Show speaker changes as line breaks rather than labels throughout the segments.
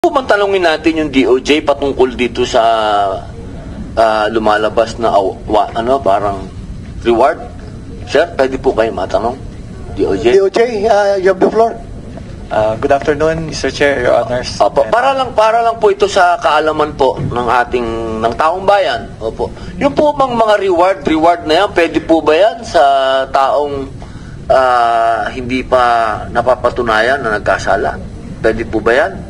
Kung tanungin natin yung DOJ patungkol dito sa lumalabas na parang reward. Sir, pwede po kayo matanong? DOJ?
DOJ, you have the floor.
Good afternoon, Mr. Chair, Your Honors.
Opo, para lang po ito sa kaalaman po ng taong bayan. Opo. Yung po bang mga reward na yan, pwede po ba yan sa taong hindi pa napapatunayan na nagkasala? Pwede po ba yan?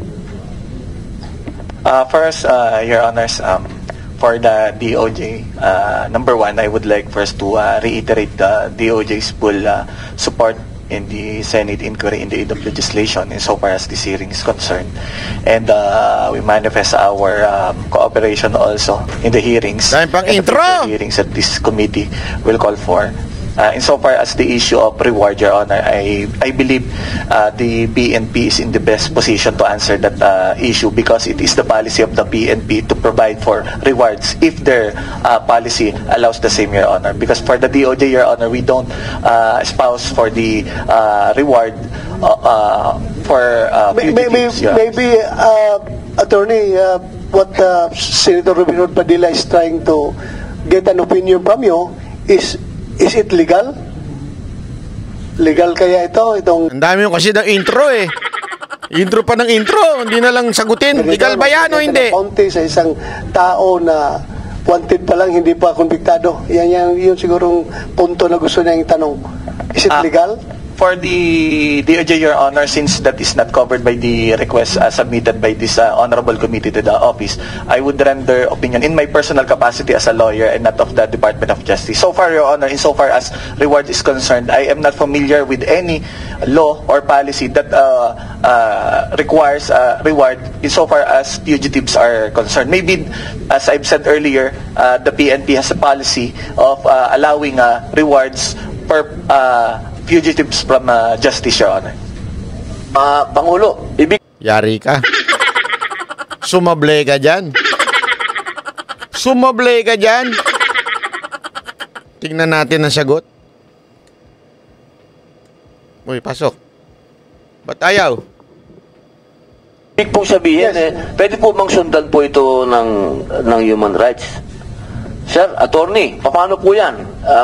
First, Your Honors, for the DOJ, number one, I would like first to reiterate the DOJ's full support in the Senate inquiry in the aid of legislation insofar as this hearing is concerned. And we manifest our cooperation also in the hearings.
Dahil pang
and
intro!
the hearings that this committee will call for. Insofar as the issue of reward, Your Honor, I believe the PNP is in the best position to answer that issue because it is the policy of the PNP to provide for rewards if their policy allows the same, Your Honor. Because for the DOJ, Your Honor, we don't espouse for the reward for fugitives.
Maybe, Attorney, what Senator Robin Hood Padilla is trying to get an opinion from you is it legal? Legal kaya itong...
Ang dami yung kasi ng intro eh. Intro pa ng intro, hindi na lang sagutin. Legal ba yan o hindi?
Bounty sa isang tao na wanted pa lang, hindi pa konbiktado. Yun sigurong punto na gusto niyang tanong. Is it legal?
For the DOJ, Your Honor, since that is not covered by the request submitted by this honorable committee to the office, I would render opinion in my personal capacity as a lawyer and not of the Department of Justice. So far, Your Honor, insofar as reward is concerned, I am not familiar with any law or policy that requires reward insofar as fugitives are concerned. Maybe, as I've said earlier, the PNP has a policy of allowing rewards per fugitives from justice, Your Honor.
Pangulo,
Yari ka. Sumablay ka dyan. Sumablay ka dyan. Tingnan natin ang sagot. Uy, pasok. Ba't ayaw?
ibig pong sabihin, pwede po bang sundan po ito ng human rights? Sir, attorney, paano po yan?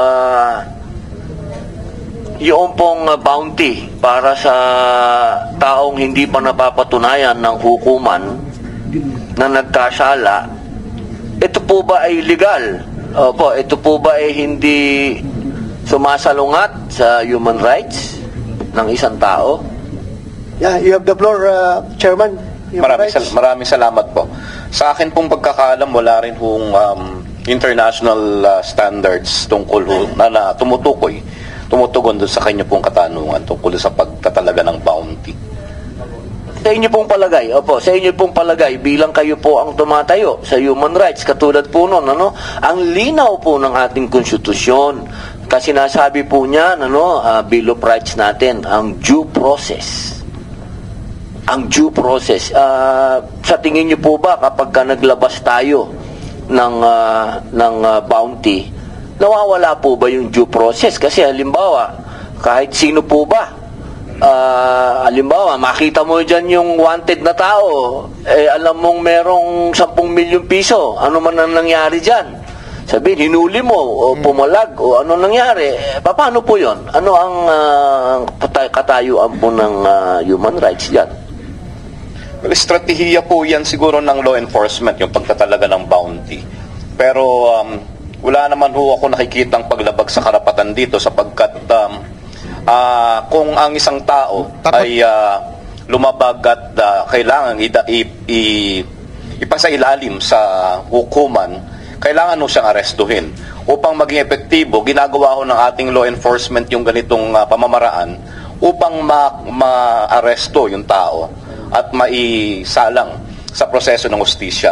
Yung pong bounty para sa taong hindi pa napapatunayan ng hukuman na nagkasala, ito po ba ay legal? Opo, ito po ba ay hindi sumasalungat sa human rights ng isang tao?
Yeah, you have the floor, Chairman.
Maraming salamat po. Sa akin pong pagkakaalam, wala rin hong international standards tungkol na tumutugon doon sa kanya pong katanungan tungkol sa pagtatalaga ng bounty.
Sa inyo pong palagay, sa inyo pong palagay, bilang kayo po ang tumatayo sa human rights, katulad po nun, ang linaw po ng ating konstitusyon, kasi nasabi po niya, Bill of Rights natin, ang due process. Ang due process. Sa tingin niyo po ba, kapag naglabas tayo ng bounty, nawawala po ba yung due process? Kasi halimbawa, kahit sino po ba, halimbawa, makita mo dyan yung wanted na tao, alam mong merong 10 milyong piso, ano man ang nangyari dyan? Sabihin, hinuli mo, o pumalag, o ano nangyari? Paano po yon? Ano ang katayuan po ng human rights dyan?
Well, estratehiya po yan siguro ng law enforcement, yung pagtatalaga ng bounty. Pero wala naman ho ako nakikitang paglabag sa karapatan dito sapagkat kung ang isang tao ay lumabag at kailangan ipasailalim sa hukuman, kailangan ho siyang arestuhin. Upang maging epektibo, ginagawa ho ng ating law enforcement yung ganitong pamamaraan upang ma-aresto yung tao at maisalang sa proseso ng hustisya.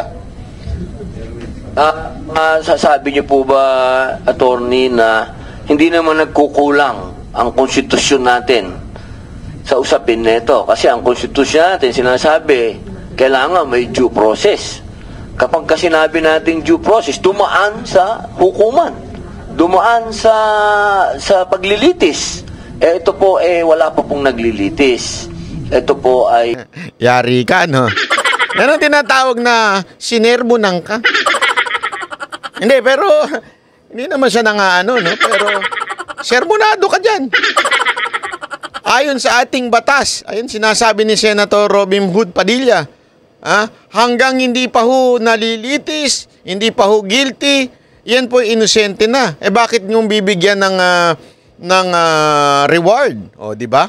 Sasabi niyo po ba, attorney, na hindi naman nagkukulang ang konstitusyon natin sa usapin nito? Kasi ang konstitusyon natin sinasabi, kailangan may due process. Kapag kasi sinabi natin due process, dumaan sa hukuman, dumaan sa paglilitis. Ito po wala pa pong naglilitis. Ito po ay...
Yari ka, no? Yan ang tinatawag na sinermonan ka. Hindi, pero hindi naman siya nangaano, no? Pero sermonado ka dyan. Ayon sa ating batas, ayun sinasabi ni Senator Robin Hood Padilla, hanggang hindi pa ho nalilitis, hindi pa ho guilty, yan po inosente na. Bakit niyong bibigyan ng reward? O, di ba?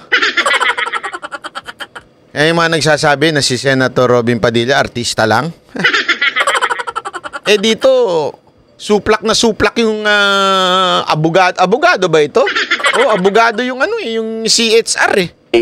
Yung mga nagsasabi na si Senator Robin Padilla, artista lang. Dito, suplak na suplak yung abogado. Abogado ba ito? Abogado yung yung CHR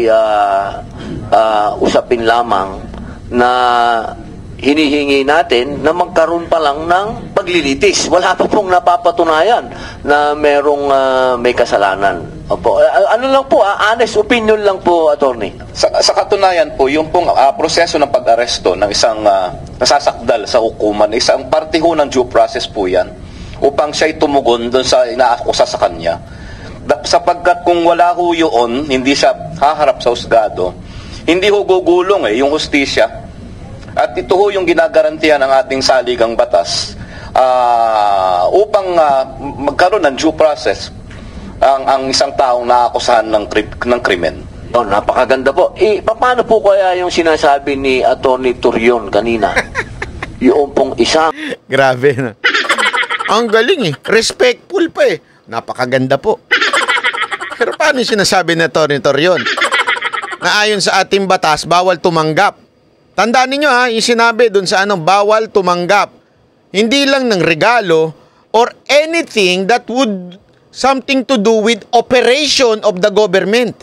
Usapin lamang na hinihingi natin na magkaroon pa lang ng paglilitis. Wala pa pong napapatunayan na merong may kasalanan. Opo. Ano lang po, honest opinion lang po, attorney.
Sa katunayan po, yung pong proseso ng pag-aresto ng isang nasasakdal sa hukuman, isang parte ho ng due process po yan upang siya'y tumugon doon sa inaakusa sa kanya. Sapagkat kung wala ho yun, hindi siya haharap sa husgado, hindi ho gugulong yung hustisya. At ito ho yung ginagarantiya ng ating saligang batas upang magkaroon ng due process ang isang taong naakusahan ng krimen.
Napakaganda po. Paano po kaya yung sinasabi ni Atty. Torion kanina? Yung pong isang...
Grabe na. Ang galing Respectful pa Napakaganda po. Pero paano yung sinasabi ni Atty. Torion? Na ayon sa ating batas, bawal tumanggap. Tandaan ninyo yung sinabi dun sa bawal tumanggap. Hindi lang ng regalo or anything that would something to do with operation of the government.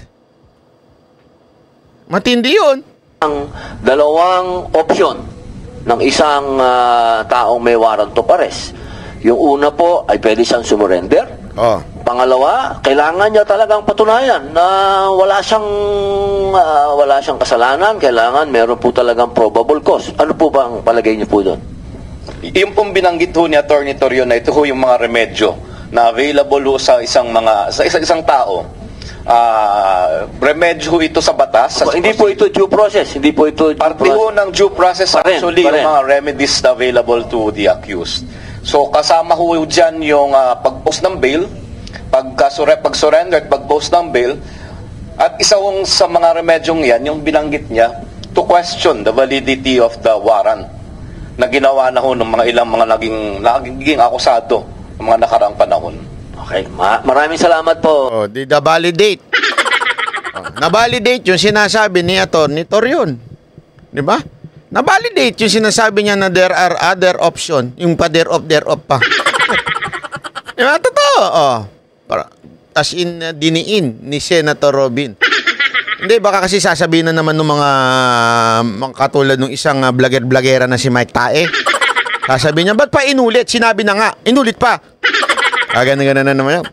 Matindi yun.
Ang dalawang option ng isang taong may warrant of arrest. Yung una po ay pwede siyang sumurrender. Pangalawa, kailangan niya talagang patunayan na wala siyang kasalanan. Kailangan meron po talagang probable cause. Ano po ba ang palagay niyo po doon?
Yung pong binanggit ho ni Atty. Torion na ito ho yung mga remedyo na available ho sa isang tao. Remedyo ito sa batas.
Hindi po ito due process. Hindi po ito
parte ho ng due process actually yung mga remedies available to the accused. So kasama ho dyan yung pag-post ng bail, pag-surrender at pag-post ng bail. At isa sa mga remedyong yan, yung binanggit niya, to question the validity of the warrant na ginawa na ho ng mga ilang mga naging akusado ng mga nakaraang panahon.
Okay, maraming salamat po.
Di na-validate. Na-validate yung sinasabi ni Atty. Torion. Di ba? Na-validate yung sinasabi niya na there are other option. Yung pa there of pa. Di ba? Totoo. As in, diniin ni Senator Robin. Hindi, baka kasi sasabihin na naman ng mga katulad ng isang vlogger-vlogera na si Mike Tae. Sasabihin niya, ba't pa inulit? Sinabi na nga. Inulit pa. Gano'n na naman yan.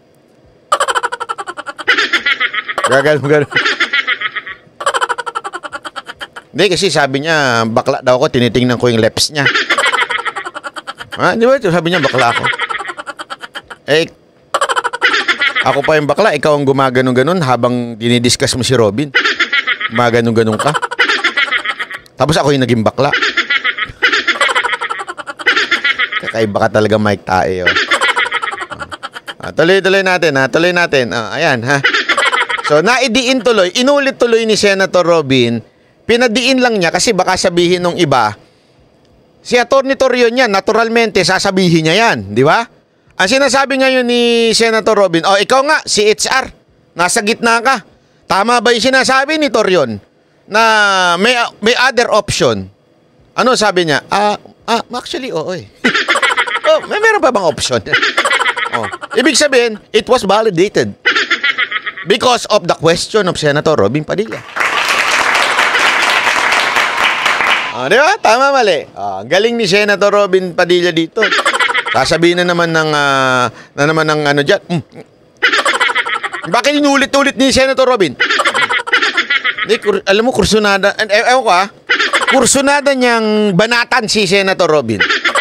Gano'n. Hindi, kasi sabi niya, bakla daw ako, tinitingnan ko yung lips niya. Di ba? Sabi niya, bakla ako. Ako pa yung bakla, ikaw ang gumaganon-ganon habang dinidiscuss mo si Robin. Gumaganon-ganon ka. Tapos ako yung naging bakla. Kakaiba ka talaga, Mike Tae. Tuloy-tuloy natin. Ayan, So, naidiin tuloy. Inulit tuloy ni Senator Robin. Pinadiin lang niya kasi baka sabihin ng iba, si Atty. Torion yan, naturalmente, sasabihin niya yan. Di ba? Ang sinasabi ngayon ni Senator Robin, ikaw nga, si HR, nasa gitna ka. Tama ba yung sinasabi ni Torion na may other option? Ano sabi niya? Actually, oo may meron pa bang option? Ibig sabihin, it was validated because of the question of Senator Robin Padilla. Di ba? Tama, mali. Galing ni Senator Robin Padilla dito. Sasabihin na naman ng ano dyan. Bakit inulit-ulit ni Senator Robin? Alam mo, kursunada. Ewan ko kursunada niyang banatan si Senator Robin.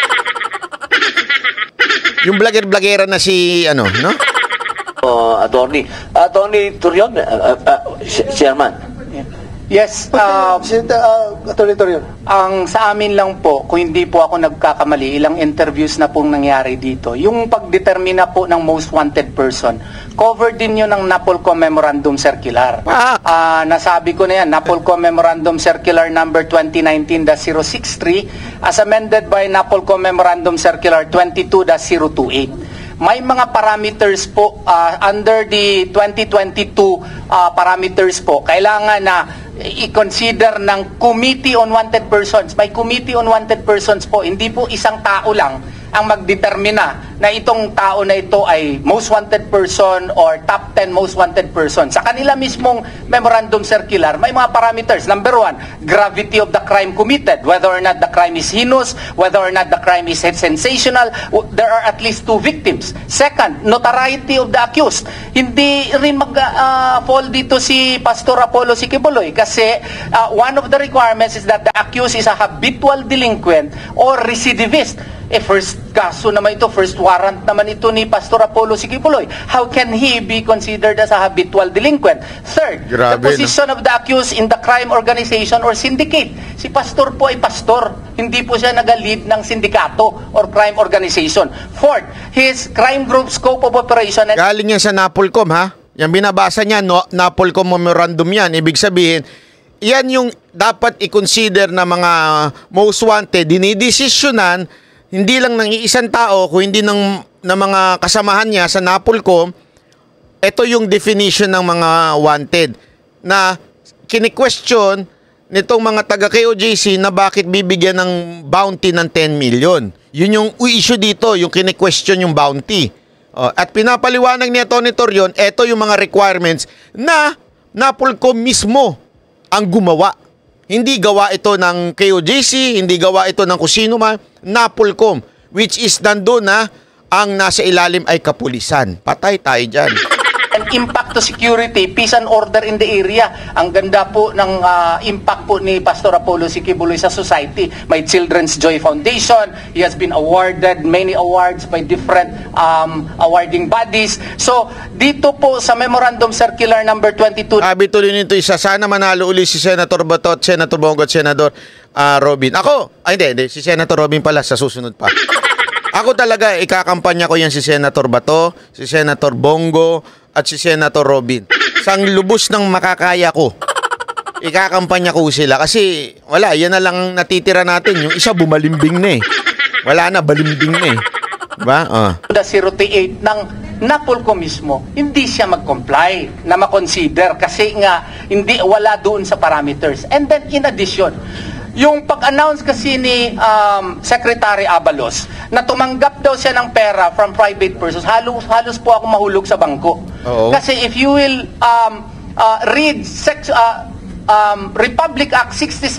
Yung vlogger-vloggera na si, no?
Attorney Torion, Chairman.
Yes,
Attorney Torion.
ang sa amin lang po, kung hindi po ako nagkakamali, ilang interviews na pong nangyari dito. Yung pagdetermina po ng most wanted person, covered din yun ng NAPOLCOM Memorandum Circular. Nasabi ko na yan, NAPOLCOM Memorandum Circular number 2019-063 as amended by NAPOLCOM Memorandum Circular 22-028. May mga parameters po under the 2022 parameters po. Kailangan na i-consider ng Committee on Wanted Persons. May Committee on Wanted Persons po. Hindi po isang tao lang ang magdetermina na itong tao na ito ay most wanted person or top 10 most wanted person. Sa kanila mismong memorandum circular, may mga parameters. Number 1, gravity of the crime committed. Whether or not the crime is heinous, whether or not the crime is sensational, there are at least 2 victims. Second, notoriety of the accused. Hindi rin mag-fall dito si Pastor Apollo Sikibuloy kasi one of the requirements is that the accused is a habitual delinquent or recidivist. First kaso naman ito, first warrant naman ito ni Pastor Apollo Sikibuloy. How can he be considered as a habitual delinquent? Third, the position of the accused in the crime organization or syndicate. Si Pastor po ay pastor, hindi po siya nag-lead ng sindikato or crime organization. Fourth, his crime group scope of operation.
Galing yan sa NAPOLCOM, ha? Yan binabasa niya, NAPOLCOM memorandum yan. Ibig sabihin, yan yung dapat i-consider na mga most wanted, dinidesisyonan hindi lang ng iisang tao, kung hindi ng mga kasamahan niya sa NAPOLCOM. Ito yung definition ng mga wanted na kini-question nitong mga taga-KOJC na bakit bibigyan ng bounty ng 10 million. Yun yung issue dito, yung kini-question yung bounty. At pinapaliwanag ni Atty. Torion, ito yung mga requirements na NAPOLCOM mismo ang gumawa. Hindi gawa ito ng KOJC, hindi gawa ito ng kusino man, NAPOLCOM, which is nandun na ang nasa ilalim ay kapulisan. Patay tayo dyan.
And impact to security, peace and order in the area. Ang ganda po ng impact po ni Pastor Apollo Sikibuloy sa society. May Children's Joy Foundation. He has been awarded many awards by different awarding bodies. So, dito po sa Memorandum Circular number 22.
Sabi tuloy nito isa, sana manalo uli si Senator Bato at Senator Bongo at Senator Robin. Ako, hindi, si Senator Robin pala sa susunod pa. Ako talaga, ikakampanya ko yan si Senator Bato, si Senator Bongo, at si Senator Robin. Sang lubos ng makakaya ko, ikakampanya ko sila. Kasi, wala, yan na lang natitira natin. Yung isa, bumalimbing na eh. Wala na, balimbing na eh. Diba?
The 038 ng NAPOLCOM mismo, hindi siya mag-comply na makonsider kasi nga, wala doon sa parameters. And then, in addition, yung pag-announce kasi ni Secretary Abalos na tumanggap daw siya ng pera from private persons, halos po ako mahulog sa bangko.
Oo.
Kasi if you will read Republic Act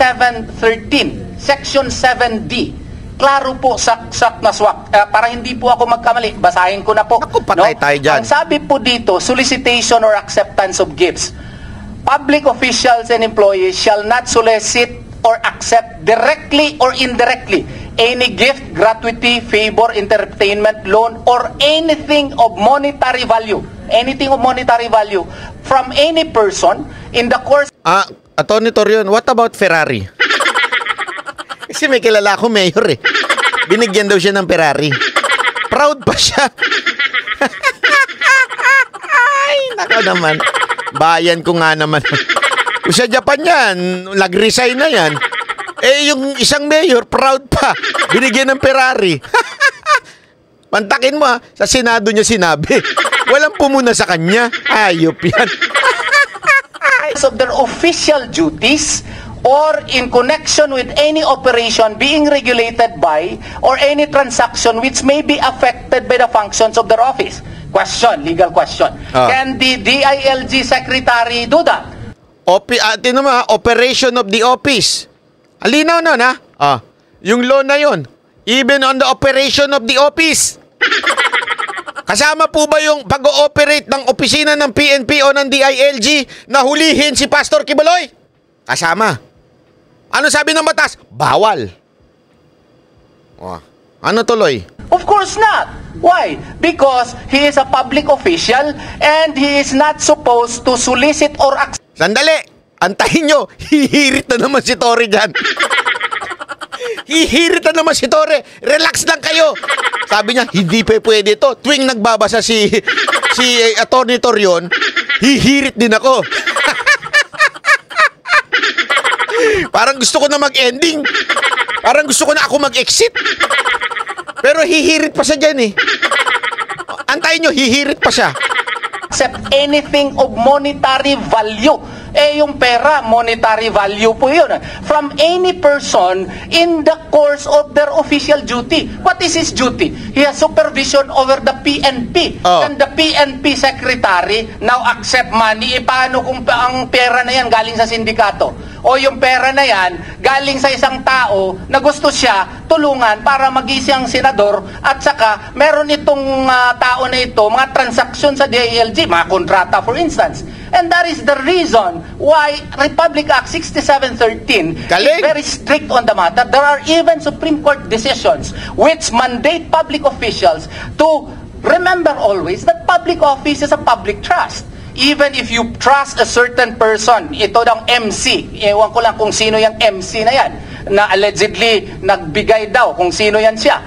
6713, Section 7D, klaro po sak na swak. Para hindi po ako magkamali, basahin ko na po.
Ako, patay tayo dyan.
Ang sabi po dito, solicitation or acceptance of gifts. Public officials and employees shall not solicit or accept directly or indirectly any gift, gratuity, favor, entertainment, loan, or anything of monetary value from any person in the course.
Atty. Torion, what about Ferrari? Kasi may kilala ko mayor eh. Binigyan daw siya ng Ferrari. Proud pa siya. Ay, naka naman. Bayan ko nga naman. Sa Japan yan, nag-resign na yan. Yung isang mayor, proud pa. Binigyan ng Ferrari. Pantakin mo sa Senado niya sinabi. Walang pumuna sa kanya. Ayop yan.
Of their official duties or in connection with any operation being regulated by or any transaction which may be affected by the functions of their office. Question, legal question. Can the DILG secretary do that?
Operation of the office. Alinaw nun, ha? Yung loan na yun. Even on the operation of the office. Kasama po ba yung pag-ooperate ng opisina ng PNP o ng DILG na hulihin si Pastor Kibuloy? Kasama. Ano sabi ng batas? Bawal. Ano tuloy?
Of course not. Why? Because he is a public official and he is not supposed to solicit or accept.
Sandali. Antayin nyo, hihirit na naman si Torre dyan. Hihirit na naman si Torre. Relax lang kayo. Sabi niya, hindi pa pwede ito. Tuwing nagbabasa si Atty. Torion, hihirit din ako. Parang gusto ko na mag-ending. Parang gusto ko na ako mag-exit. Pero hihirit pa siya dyan eh. Antayin nyo, hihirit pa siya.
Accept anything of monetary value. Yung pera, monetary value po yun. From any person in the course of their official duty. What is his duty? He has supervision over the PNP.
Oh.
And the PNP secretary now accept money. Paano kung ang pera na yan galing sa sindikato? O yung pera na yan galing sa isang tao na gusto siya tulungan para magising ang senador at saka meron itong tao na ito, mga transaksyon sa DILG, mga kontrata for instance. And that is the reason why Republic Act 6713
Galing.
is very strict on the matter. There are even Supreme Court decisions which mandate public officials to remember always that public office is a public trust. Even if you trust a certain person, ito daw MC, ewan ko lang kung sino yung MC na yan, na allegedly nagbigay daw kung sino yan siya.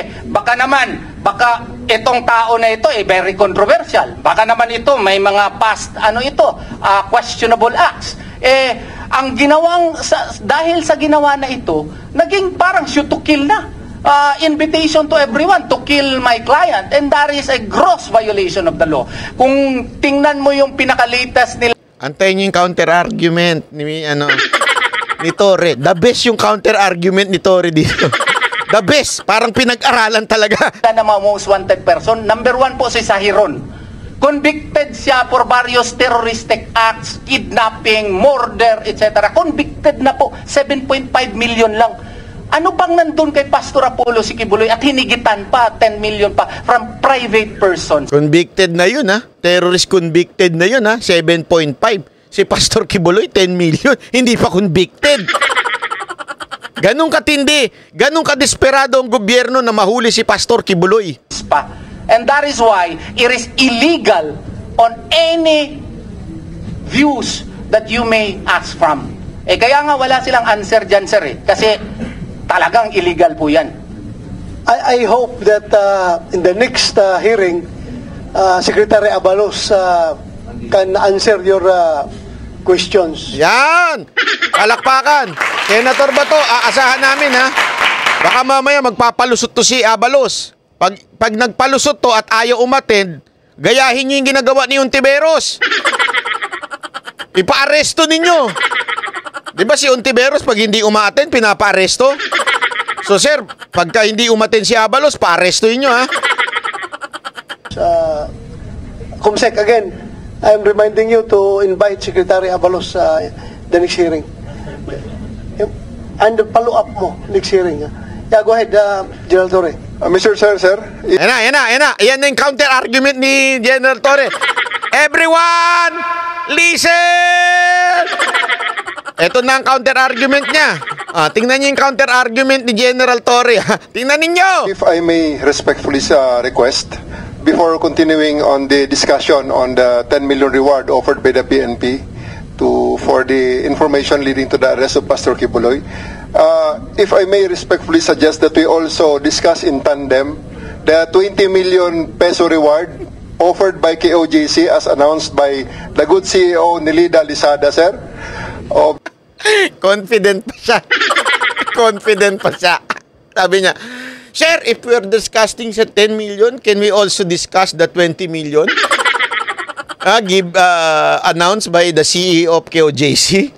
Baka itong tao na ito very controversial. Baka naman ito may mga past questionable acts. Ang ginawang dahil sa ginawa na ito, naging parang shoot to kill na. Invitation to everyone to kill my client, and that is a gross violation of the law. Kung tingnan mo yung pinaka-latest nila,
Antayin nyo yung counter-argument ni Torre. The best yung counter-argument ni Torre dito. The best. Parang pinag-aralan talaga.
na mga most wanted person, number 1 po si Sahiron. Convicted siya for various terroristic acts, kidnapping, murder, etc. Convicted na po, 7.5 million lang. Ano bang nandun kay Pastor Apollo si Kibuloy at hinigitan pa, 10 million pa from private persons?
Convicted na yun ha. Terrorist convicted na yun ha. 7.5. Si Pastor Kibuloy, 10 million. Hindi pa convicted. Ganun katindi. Ganun kadesperado ang gobyerno na mahuli si Pastor Kibuloy.
And that is why it is illegal on any views that you may ask from. Kaya nga wala silang answer dyan, sir. Kasi talagang illegal po yan.
I hope that in the next hearing, Secretary Abalos can answer your questions.
Yan! Palakpakan! Senator Bato, aasahan namin ha. Baka mamaya magpapalusot to si Abalos. Pag nagpalusot to at ayaw umattend, gayahin nyo yung ginagawa ni Ontiveros. Ipa-aresto ninyo. Di ba si Ontiveros pag hindi umaattend, pinapa-aresto? So sir, pagka hindi umattend si Abalos, pa-arestoin nyo ha.
Comsec, again, I'm reminding you to invite Secretary Abalos the next hearing. And follow up mo next hearing. Yeah, go ahead, General Torre.
Mr. Sir.
Yan na. Yan na yung counter-argument ni General Torre. Everyone, listen! Ito na ang counter-argument niya. Tingnan niyo yung counter-argument ni General Torre. Tingnan ninyo!
If I may respectfully request, before continuing on the discussion on the 10 million reward offered by the PNP for the information leading to the arrest of Pastor Kibuloy, if I may respectfully suggest that we also discuss in tandem the 20 million peso reward offered by KOJC as announced by the good CEO Nelida Lisada, sir.
Confident pa siya. Confident pa siya. Sabi niya, Sir, if we're discussing sa 10 million, can we also discuss the 20 million? Announced by the CEO of KOJC.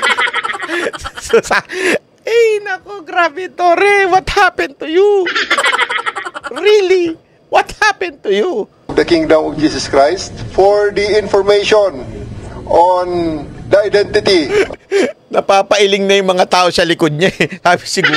Nako, grabe, Torre. What happened to you? Really? What happened to you?
The Kingdom of Jesus Christ for the information on the identity.
Napapailing na yung mga tao sa likod niya. Sabi siguro.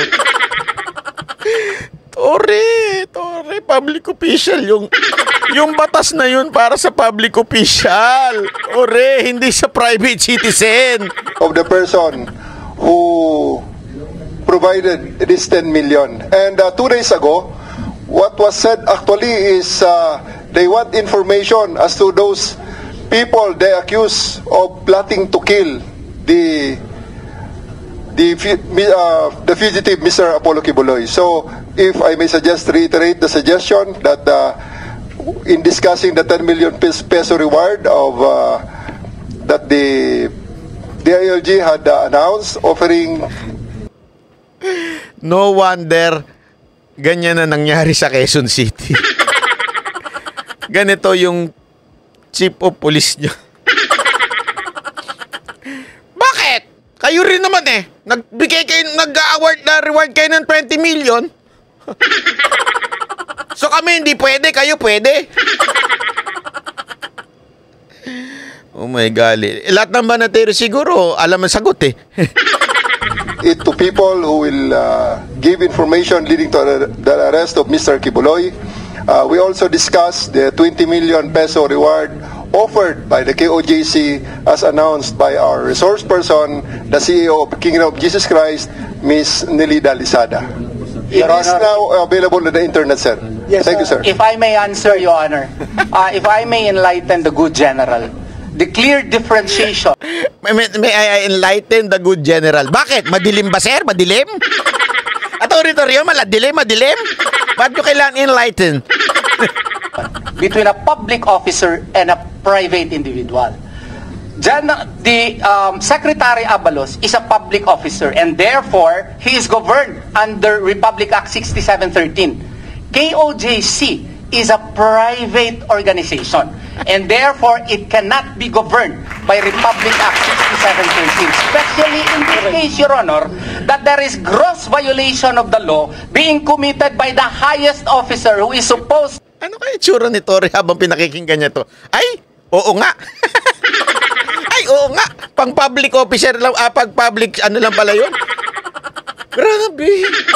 Torre, public official. Yung batas na yun para sa public official. Torre, hindi sa private citizen.
Of the person who provided this 10 million. And 2 days ago, what was said actually is they want information as to those people they accuse of plotting to kill the fugitive Mr. Apollo Kibuloy. So, if I may suggest, reiterate the suggestion that in discussing the 10 million peso reward of that the DILG had announced, offering.
No wonder ganyan na nangyari sa Quezon City. Ganito yung chief of police nyo. Bakit? Kayo rin naman eh. Nagbigay kayo, nag-award na reward kayo ng 20 million. So kami hindi pwede, kayo pwede. Oh my God. Lahat ng banatero siguro, alam ang sagot eh.
It to people who will give information leading to the arrest of Mr. Kibuloy. We also discussed the 20 million peso reward offered by the KOJC as announced by our resource person, the CEO of Kingdom of Jesus Christ, Ms. Nelida Lisada. It is now available on the internet, sir.
Yes,
Thank you, sir.
If I may answer, Your Honor, if I may enlighten the good general, the clear differentiation.
May I enlighten the good general? Bakit? Madilim ba, sir? Madilim? Attorney Torrio, madilim? Ba't nyo kailangan enlighten?
Between a public officer and a private individual. The Secretary Abalos is a public officer and therefore he is governed under Republic Act 6713. KOJC is a private organization and therefore it cannot be governed by Republic Act 6713, especially in this case, Your Honor, that there is gross violation of the law being committed by the highest officer who is supposed.
Ano kaya tsura ni Torre habang pinakikinggan niya to? Ay, oo nga. Ay, oo nga. Pang public officer lang, pag public, ano lang pala yun? Grabe.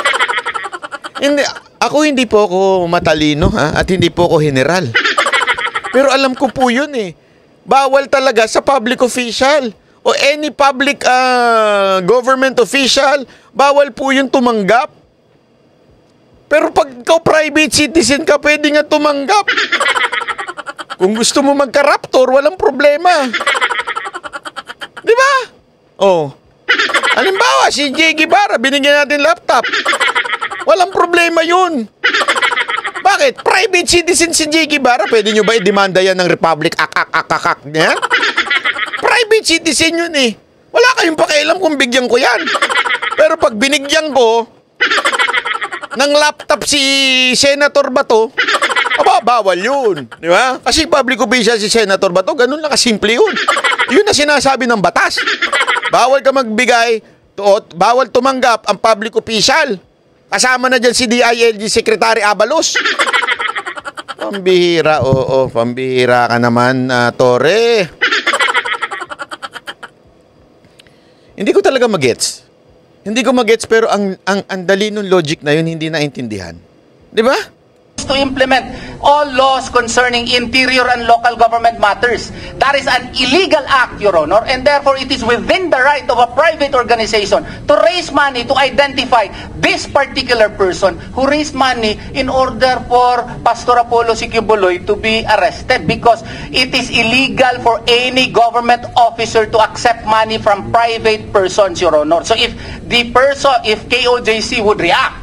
Hindi po ako matalino, ha? At hindi po ako general. Pero alam ko po yun eh. Bawal talaga sa public official o any public government official, bawal po yun tumanggap. Pero pag ikaw private citizen ka, pwede nga tumanggap. Kung gusto mo magka-raptor, walang problema. Di ba? Oh. Halimbawa, si Jay Guevara, binigyan natin laptop. Walang problema yun. Bakit? Private citizen si Jay Guevara, pwede nyo ba i-demanda yan ng Republic? Yan? Private citizen yun eh. Wala kayong pakialam kung bigyan ko yan. Pero pag binigyan ko ng laptop si Senator Bato, bawal yun. Di ba? Kasi public official si Senator Bato, ganun lang kasimple yun. Yun na sinasabi ng batas. Bawal ka magbigay, bawal tumanggap ang public official. Kasama na dyan si DILG Secretary Abalos. Pambihira, oo, pambihira ka naman, Torre. Hindi ko talaga magets. Hindi ko magets pero ang dali nung logic na yun hindi naintindihan. Di ba?
To implement all laws concerning interior and local government matters. That is an illegal act, Your Honor, and therefore it is within the right of a private organization to raise money to identify this particular person who raised money in order for Pastor Apollo Kibuloy to be arrested, because it is illegal for any government officer to accept money from private persons, Your Honor. So if KOJC would react,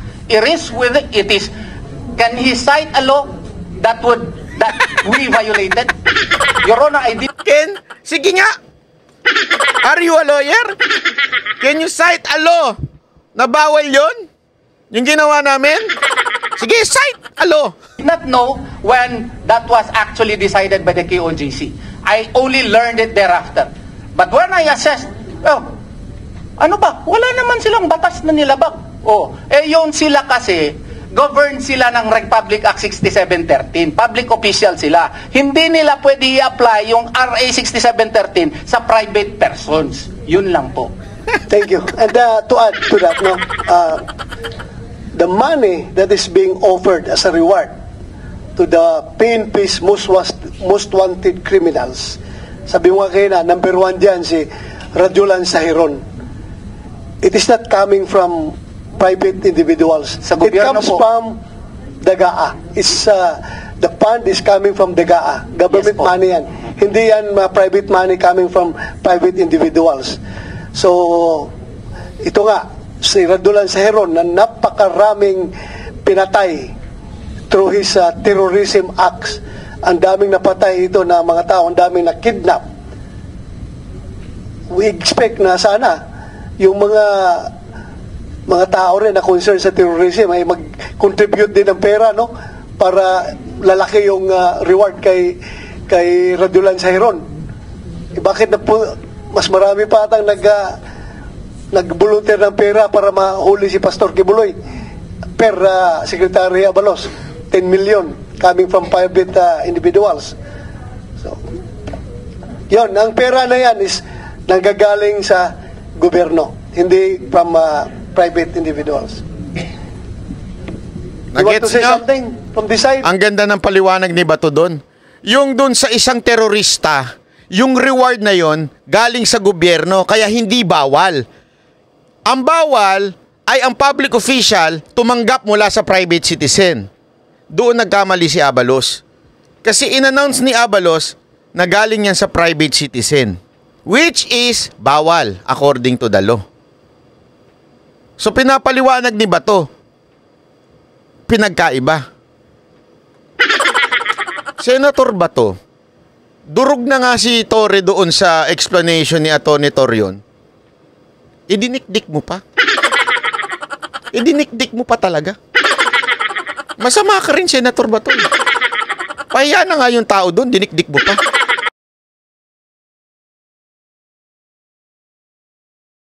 can he cite a law that we violated? Your Honor, I did.
Ken, sige nga. Are you a lawyer? Can you cite a law na bawal yun? Yung ginawa namin? Sige, cite a law.
I did not know when that was actually decided by the KOJC. I only learned it thereafter. But when I assessed, ano ba? Wala naman silang batas na nilabag. Yun sila kasi, governed sila ng Republic Act 6713. Public official sila. Hindi nila pwede i-apply yung RA 6713 sa private persons. Yun lang po.
Thank you. And to add to that, the money that is being offered as a reward to the PNP's most wanted criminals, sabi mo kayo na, number 1 dyan, si Rajulan Sahiron. It is not coming from private individuals. It comes from DAGA. The fund is coming from DAGA. Government money yan. Hindi yan private money coming from private individuals. So, ito nga, si Radulan Saheron na napakaraming pinatay through his terrorism acts. Ang daming napatay ito na mga tao, ang daming na-kidnap. We expect na sana yung mga tao rin na concerned sa terrorism ay mag-contribute din ng pera, no? Para lalaki yung reward kay Radulan Saheron. Bakit na po mas marami pa atang nag-volunteer ng pera para mahuli si Pastor Kibuloy per Secretary Abalos, 10 million coming from private individuals. So, yun, ang pera na yan is nanggagaling sa gobyerno, hindi from private individuals. You want to say something from this side?
Ang ganda ng paliwanag ni Bato doon. Yung doon sa isang terorista, yung reward na yon galing sa gobyerno, kaya hindi bawal. Ang bawal ay ang public official tumanggap mula sa private citizen. Doon nagkamali si Abalos. Kasi in-announce ni Abalos na galing yan sa private citizen, which is bawal according to the law. So pinapaliwanag ni Bato, pinagkaiba. Senator Bato, durog na nga si Torre doon sa explanation ni Atty. Torion. Idinikdik mo pa. Idinikdik mo pa talaga. Masama ka rin, Senator Bato. Pahiya na nga yung tao doon, dinikdik mo pa.